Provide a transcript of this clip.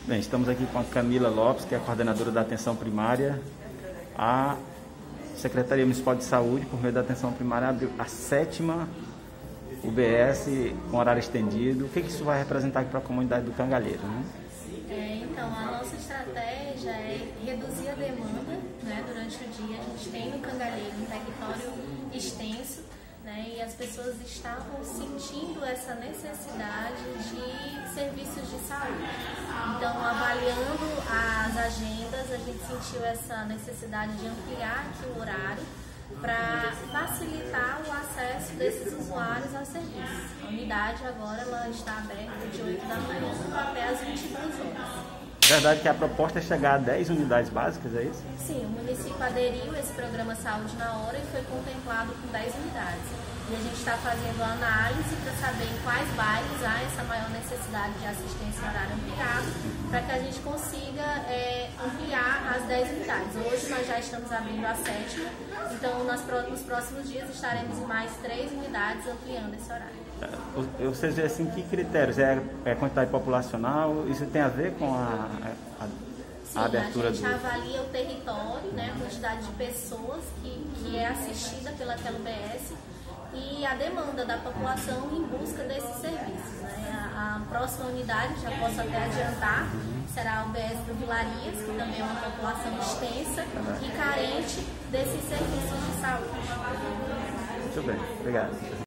Bem, estamos aqui com a Camila Lopes, que é a coordenadora da atenção primária. A Secretaria Municipal de Saúde, por meio da atenção primária, abriu a 7ª UBS com horário estendido. O que isso vai representar aqui para a comunidade do Cangalheiro, né? Então, a nossa estratégia é reduzir a demanda, né, durante o dia. A gente tem no Cangalheiro um território extenso, né, e as pessoas estavam sentindo essa necessidade de serviços de saúde. Então, avaliando as agendas, a gente sentiu essa necessidade de ampliar aqui o horário para facilitar o acesso desses usuários aos serviços. A unidade agora ela está aberta de 8 da manhã até as 22 horas. É verdade que a proposta é chegar a 10 unidades básicas, é isso? Sim, o município aderiu a esse programa Saúde na Hora e foi contemplado com 10 unidades. E a gente está fazendo a análise para saber em quais bairros há essa maior necessidade de assistência em horário ampliado, para que a gente consiga ampliar as 10 unidades. Hoje nós já estamos abrindo a 7ª, então nos próximos dias estaremos em mais 3 unidades ampliando esse horário. Ou seja, assim, que critérios? É quantidade populacional? Isso tem a ver com a abertura do... Sim, a gente avalia o território, né, a quantidade de pessoas que é assistida pelaquela UBS e a demanda da população em busca desses serviços, né? A próxima unidade, já posso até adiantar, será a UBS do Vilarias, que também é uma população extensa e carente desses serviços de saúde. Muito bem, obrigado.